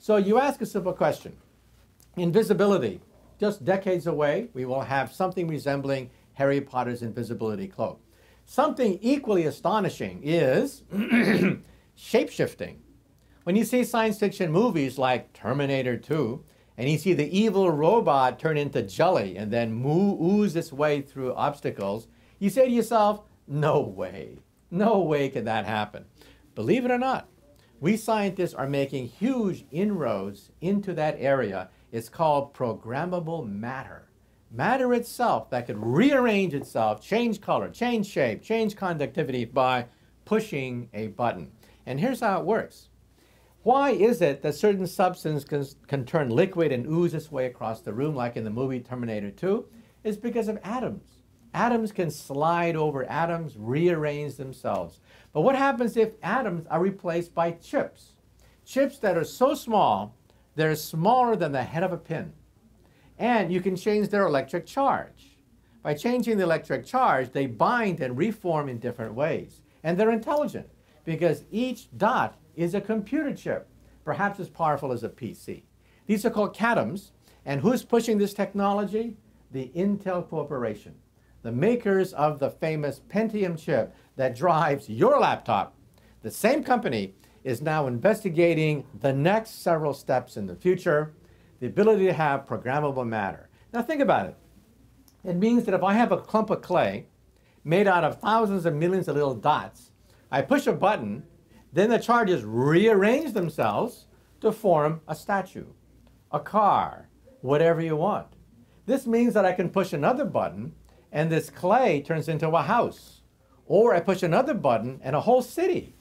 So you ask a simple question. Invisibility, just decades away, we will have something resembling Harry Potter's invisibility cloak. Something equally astonishing is shape-shifting. When you see science fiction movies like Terminator 2, and you see the evil robot turn into jelly and then ooze its way through obstacles, you say to yourself, no way can that happen. Believe it or not, we scientists are making huge inroads into that area. It's called programmable matter. Matter itself that could rearrange itself, change color, change shape, change conductivity by pushing a button. And here's how it works. Why is it that certain substance can turn liquid and ooze its way across the room, like in the movie Terminator 2? It's because of atoms. Atoms can slide over atoms, rearrange themselves. But what happens if atoms are replaced by chips? Chips that are so small, they're smaller than the head of a pin. And you can change their electric charge. By changing the electric charge, they bind and reform in different ways. And they're intelligent because each dot is a computer chip, perhaps as powerful as a PC. These are called catoms. And who's pushing this technology? The Intel Corporation, the makers of the famous Pentium chip that drives your laptop. The same company is now investigating the next several steps in the future, the ability to have programmable matter. Now think about it. It means that if I have a clump of clay made out of thousands of millions of little dots, I push a button, then the charges rearrange themselves to form a statue, a car, whatever you want. This means that I can push another button and this clay turns into a house. Or I push another button and a whole city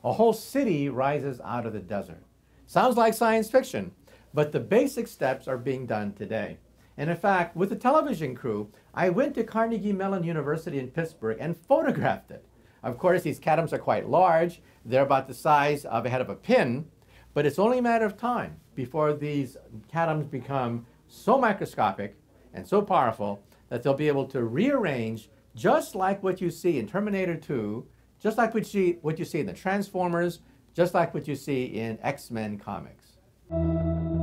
rises out of the desert. Sounds like science fiction, but the basic steps are being done today. And in fact, with the television crew, I went to Carnegie Mellon University in Pittsburgh and photographed it. Of course, these catoms are quite large. They're about the size of a head of a pin, but it's only a matter of time before these catoms become so microscopic and so powerful that they'll be able to rearrange just like what you see in Terminator 2, just like what you see in the Transformers, just like what you see in X-Men comics.